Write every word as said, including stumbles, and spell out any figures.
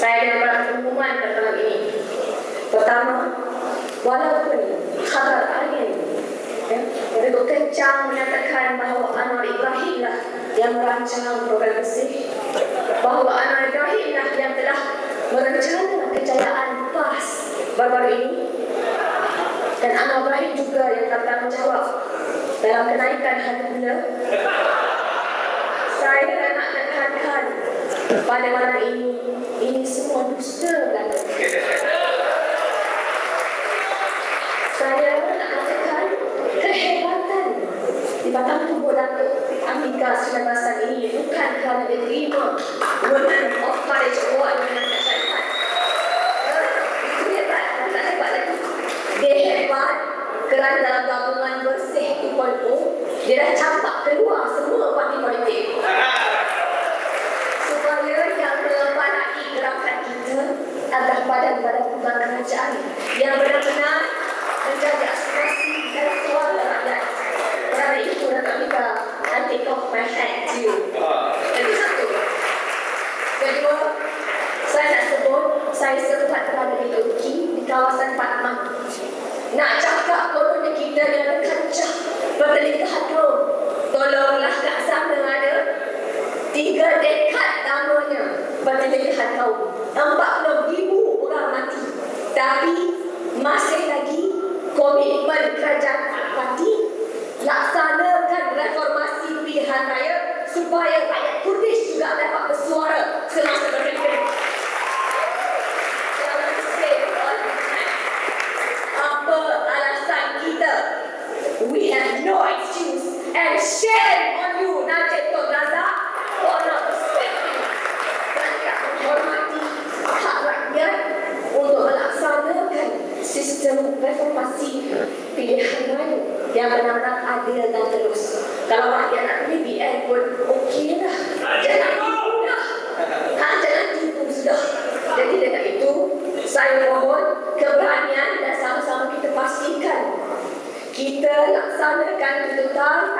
saya ada beberapa pengumuman pada malam ini. Pertama, walaupun khabar angin ya, begitu kencang menyatakan bahawa Anwar Ibrahim lah yang merancang program bersih, bahawa Anwar Ibrahim lah yang telah merencana kejayaan PAS baru-baru ini, dan Anwar Ibrahim juga yang telah bertanggungjawab dalam kenaikan harga gula. Saya nak tekankan pada malam ini, ini semua dusta belaka. Saya nak katakan kehebatan di batang tubuh Datuk Amerika sembilan belasan ini bukan kerana dia terima Women of Courage Award dengan syarikat. Itu hebat, tak hebat lagi. Dia hebat kerana dalam gabungan bersih dua titik kosong dia dah campak keluar semua parti politik. Supaya yang melepaskan gerakan kita adalah badan-badan bukan kerajaan yang benar-benar menjaga aspirasi dan suara rakyat. Kerana itu Datuk Amerika, I take off my hat to you. Jadi satu. Kedua, saya nak sebut, saya sempat berada di Turki, di kawasan Patman. Nak cakap kononnya kita yang kancah pertelingkahan kaum. Tolonglah kat sana ada tiga dekad lamanya pertelingkahan kaum. empat puluh ribu orang mati. Tapi masih lagi komitmen kerajaan parti laksanakan reformasi pilihan raya supaya rakyat Kurdish juga dapat bersuara semasa berkendara. Jangan say apa alasan kita. We have no excuse, and shame on you, Najib Tun Razak, for not respecting dan tak menghormati hak rakyat untuk melaksanakan sistem reformasi pilihan raya yang benar-benar adil dan terus. Kalau rakyat nak pilih B N pun okey dah. Jangan tipu dah. Ha, jangan tipu sudah. Jadi dengan itu, saya mohon keberanian dan sama-sama kita pastikan kita laksanakan tuntutan